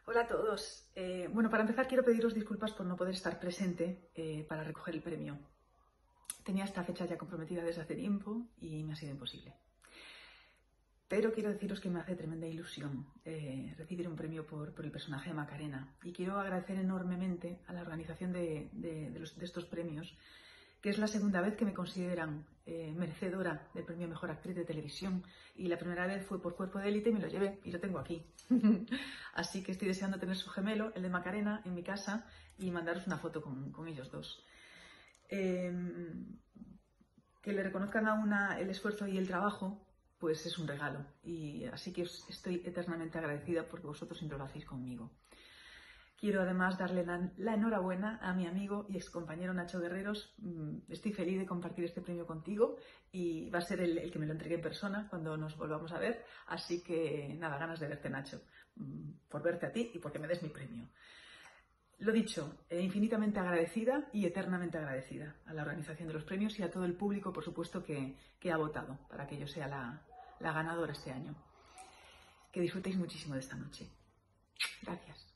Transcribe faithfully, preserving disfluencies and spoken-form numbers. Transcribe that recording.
Hola a todos. Eh, bueno, para empezar quiero pediros disculpas por no poder estar presente eh, para recoger el premio. Tenía esta fecha ya comprometida desde hace tiempo y me ha sido imposible. Pero quiero deciros que me hace tremenda ilusión eh, recibir un premio por, por el personaje de Macarena. Y quiero agradecer enormemente a la organización de, de, de, los, de estos premios, que es la segunda vez que me consideran eh, merecedora del premio Mejor Actriz de Televisión, y la primera vez fue por Cuerpo de Élite y me lo llevé y lo tengo aquí. Así que estoy deseando tener su gemelo, el de Macarena, en mi casa y mandaros una foto con, con ellos dos. Eh, que le reconozcan a una el esfuerzo y el trabajo, pues es un regalo, y así que os estoy eternamente agradecida porque vosotros siempre lo hacéis conmigo. Quiero además darle la, la enhorabuena a mi amigo y excompañero Nacho Guerreros. Estoy feliz de compartir este premio contigo y va a ser el, el que me lo entregue en persona cuando nos volvamos a ver. Así que nada, ganas de verte, Nacho, por verte a ti y porque me des mi premio. Lo dicho, eh, infinitamente agradecida y eternamente agradecida a la organización de los premios y a todo el público, por supuesto, que, que ha votado para que yo sea la, la ganadora este año. Que disfrutéis muchísimo de esta noche. Gracias.